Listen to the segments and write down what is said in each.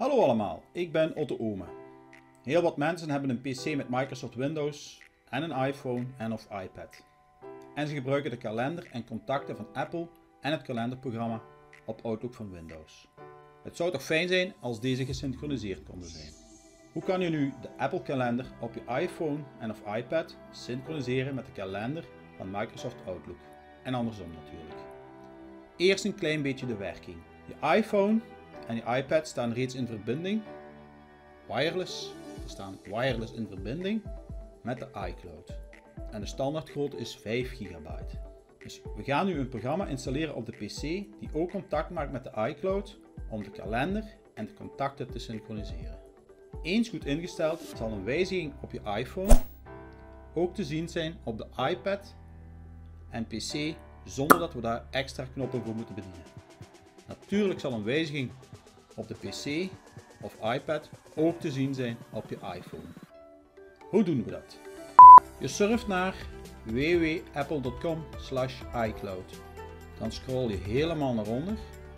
Hallo allemaal, ik ben Otto Oome. Heel wat mensen hebben een PC met Microsoft Windows en een iPhone en of iPad. En ze gebruiken de kalender en contacten van Apple en het kalenderprogramma op Outlook van Windows. Het zou toch fijn zijn als deze gesynchroniseerd konden zijn. Hoe kan je nu de Apple kalender op je iPhone en of iPad synchroniseren met de kalender van Microsoft Outlook? En andersom natuurlijk. Eerst een klein beetje de werking. Je iPhone en je iPad staan reeds in verbinding, wireless. Ze staan wireless in verbinding met de iCloud. En de standaardgrootte is 5 GB. Dus we gaan nu een programma installeren op de PC die ook contact maakt met de iCloud om de kalender en de contacten te synchroniseren. Eens goed ingesteld zal een wijziging op je iPhone ook te zien zijn op de iPad en PC zonder dat we daar extra knoppen voor moeten bedienen. Natuurlijk zal een wijziging op de PC of iPad ook te zien zijn op je iPhone. Hoe doen we dat? Je surft naar www.apple.com/iCloud. Dan scroll je helemaal naar onder.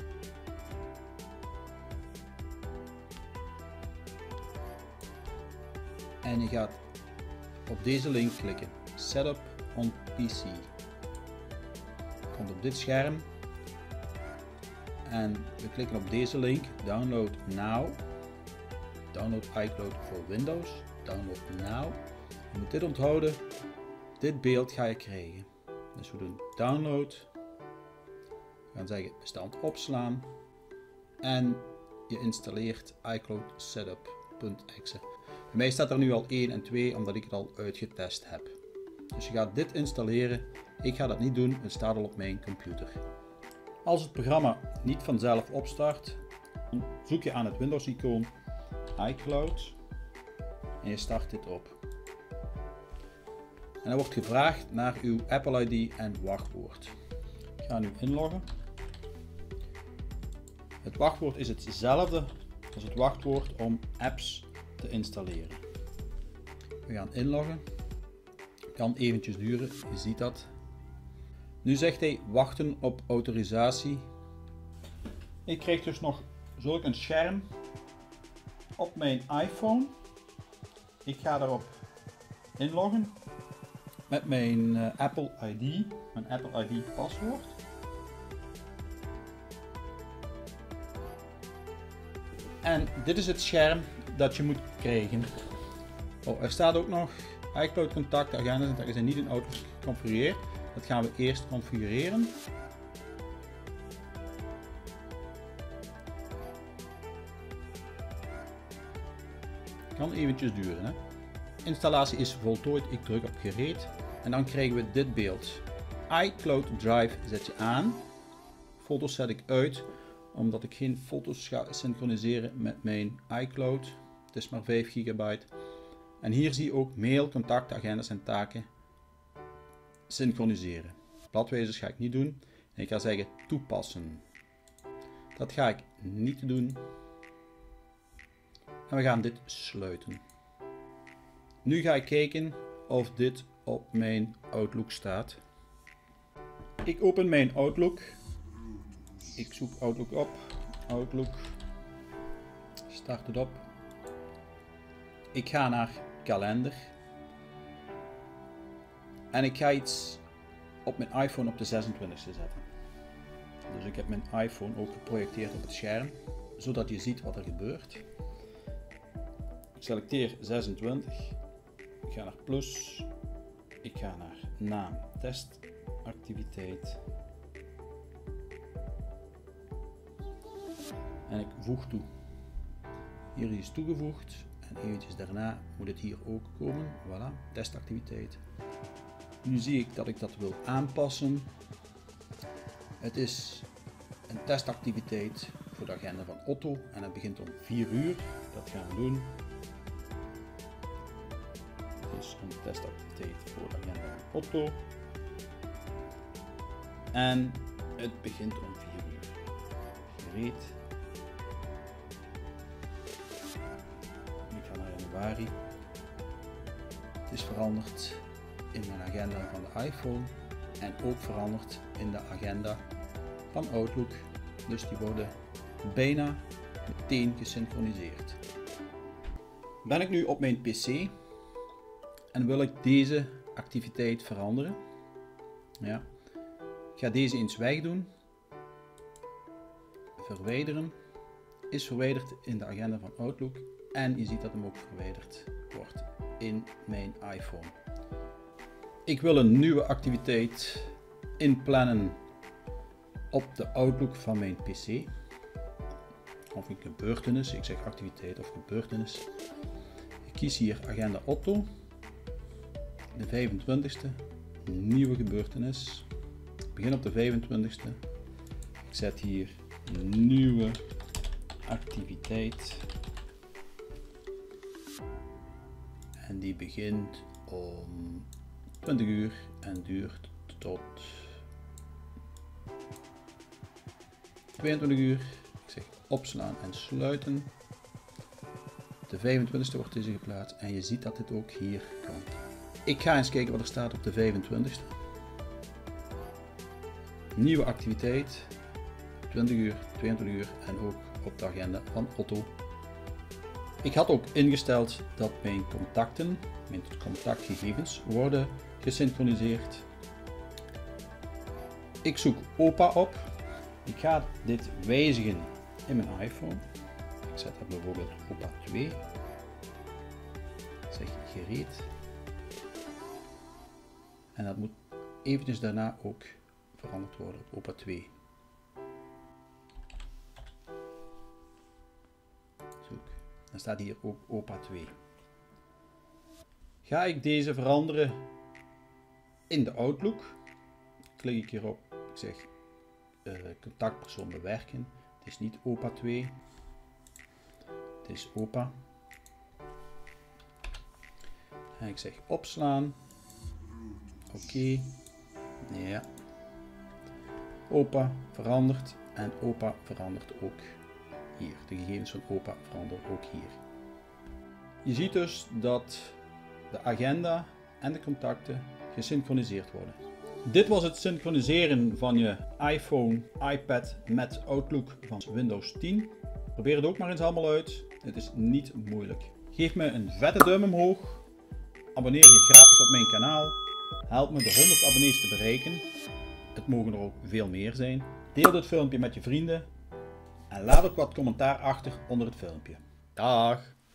En je gaat op deze link klikken. Setup on PC. Komt op dit scherm. En we klikken op deze link. Download now. Download iCloud voor Windows. Download now. Je moet dit onthouden. Dit beeld ga je krijgen. Dus we doen download. We gaan zeggen bestand opslaan. En je installeert iCloud setup.exe. Bij mij staat er nu al 1 en 2 omdat ik het al uitgetest heb. Dus je gaat dit installeren. Ik ga dat niet doen, het staat al op mijn computer. Als het programma niet vanzelf opstart, zoek je aan het Windows icoon iCloud en je start dit op. En dan wordt gevraagd naar uw Apple ID en wachtwoord. Ik ga nu inloggen. Het wachtwoord is hetzelfde als het wachtwoord om apps te installeren. We gaan inloggen. Het kan eventjes duren, je ziet dat. Nu zegt hij wachten op autorisatie. Ik krijg dus nog zulk een scherm op mijn iPhone. Ik ga daarop inloggen met mijn Apple ID, mijn Apple ID paswoord. En dit is het scherm dat je moet krijgen. Oh, er staat ook nog iCloud contacten, agendas en taken zijn niet in Outlook geconfigureerd. Dat gaan we eerst configureren. Kan eventjes duren. Hè? Installatie is voltooid. Ik druk op gereed. En dan krijgen we dit beeld. iCloud Drive zet je aan. Foto's zet ik uit. Omdat ik geen foto's ga synchroniseren met mijn iCloud. Het is maar 5 GB. En hier zie je ook mail, contacten, agendas en taken synchroniseren. Bladwijzers ga ik niet doen. En ik ga zeggen toepassen. Dat ga ik niet doen. En we gaan dit sluiten. Nu ga ik kijken of dit op mijn Outlook staat. Ik open mijn Outlook. Ik zoek Outlook op. Outlook. Start het op. Ik ga naar kalender. En ik ga iets op mijn iPhone op de 26e zetten. Dus ik heb mijn iPhone ook geprojecteerd op het scherm, zodat je ziet wat er gebeurt. Ik selecteer 26. Ik ga naar plus. Ik ga naar naam testactiviteit. En ik voeg toe. Hier is toegevoegd. En eventjes daarna moet het hier ook komen. Voilà, testactiviteit. Nu zie ik dat ik dat wil aanpassen. Het is een testactiviteit voor de agenda van Otto en het begint om 4 uur. Dat gaan we doen. Het is een testactiviteit voor de agenda van Otto. En het begint om 4 uur. Gereed. Ik ga naar januari. Het is veranderd in mijn agenda van de iPhone en ook veranderd in de agenda van Outlook. Dus die worden bijna meteen gesynchroniseerd. Ben ik nu op mijn PC en wil ik deze activiteit veranderen. Ja. Ik ga deze eens wegdoen. Verwijderen. Is verwijderd in de agenda van Outlook. En je ziet dat hem ook verwijderd wordt in mijn iPhone. Ik wil een nieuwe activiteit inplannen op de Outlook van mijn PC. Of een gebeurtenis. Ik zeg activiteit of gebeurtenis. Ik kies hier agenda Otto. De 25e. Nieuwe gebeurtenis. Ik begin op de 25e. Ik zet hier nieuwe activiteit. En die begint om 20 uur en duurt tot 22 uur. Ik zeg opslaan en sluiten. De 25e wordt deze geplaatst en je ziet dat dit ook hier kan. Ik ga eens kijken wat er staat op de 25e. Nieuwe activiteit. 20 uur, 22 uur en ook op de agenda van Otto. Ik had ook ingesteld dat mijn contacten, mijn contactgegevens worden gesynchroniseerd. Ik zoek opa op. Ik ga dit wijzigen in mijn iPhone. Ik zet daar bijvoorbeeld opa 2. Ik zeg gereed. En dat moet eventjes daarna ook veranderd worden op opa 2. Zoek. Dan staat hier ook opa 2. Ga ik deze veranderen in de Outlook? Klik ik hierop. Ik zeg contactpersoon bewerken. Het is niet opa 2. Het is opa. En ik zeg opslaan. Oké. Ja. Opa verandert en opa verandert ook hier. De gegevens van opa veranderen ook hier. Je ziet dus dat de agenda en de contacten gesynchroniseerd worden. Dit was het synchroniseren van je iPhone, iPad met Outlook van Windows 10. Probeer het ook maar eens allemaal uit. Het is niet moeilijk. Geef me een vette duim omhoog. Abonneer je gratis op mijn kanaal. Help me de 100 abonnees te bereiken. Het mogen er ook veel meer zijn. Deel dit filmpje met je vrienden. En laat ook wat commentaar achter onder het filmpje. Dag!